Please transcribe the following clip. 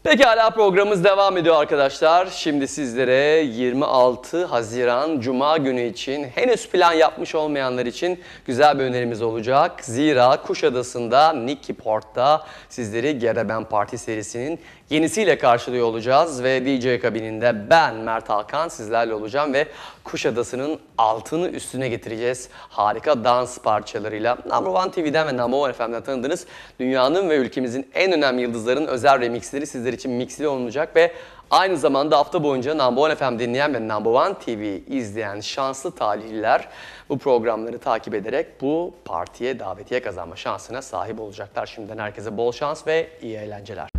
Pekala, programımız devam ediyor arkadaşlar. Şimdi sizlere 26 Haziran Cuma günü için henüz plan yapmış olmayanlar için güzel bir önerimiz olacak. Zira Kuşadası'nda Nikki Port'ta sizleri Gereben Parti serisinin yenisiyle karşılıyor olacağız. Ve DJ kabininde ben Mert Hakan sizlerle olacağım ve Kuşadası'nın altını üstüne getireceğiz. Harika dans parçalarıyla Number One TV'den ve Number One FM'den tanıdığınız dünyanın ve ülkemizin en önemli yıldızların özel remixleri sizler için mixli olunacak ve aynı zamanda hafta boyunca Number One FM dinleyen ve Number One TV izleyen şanslı talihliler bu programları takip ederek bu partiye davetiye kazanma şansına sahip olacaklar. Şimdiden herkese bol şans ve iyi eğlenceler.